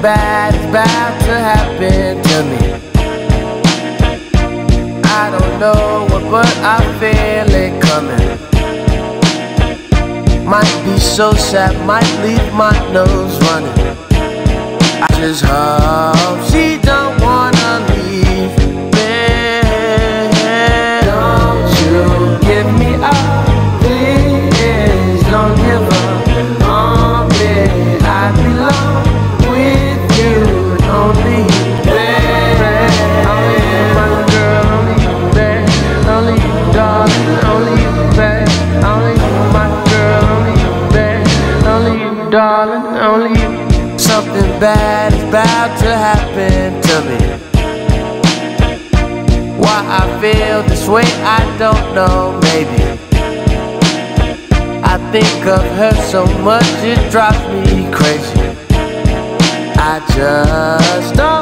bad is about to happen to me. I don't know what, but I feel it coming. Might be so sad, might leave my nose running. I just hope she don't wanna leave me. Don't you give me up, please don't give up on me. I belong with you, only you, baby. Only you, my girl, only you, baby. Only you, darling, only you, baby. Only you, my girl, only you, baby. Only you, darling, only you. Something bad is about to happen to me. Why I feel this way, I don't know, maybe. I think of her so much, it drives me crazy. I just don't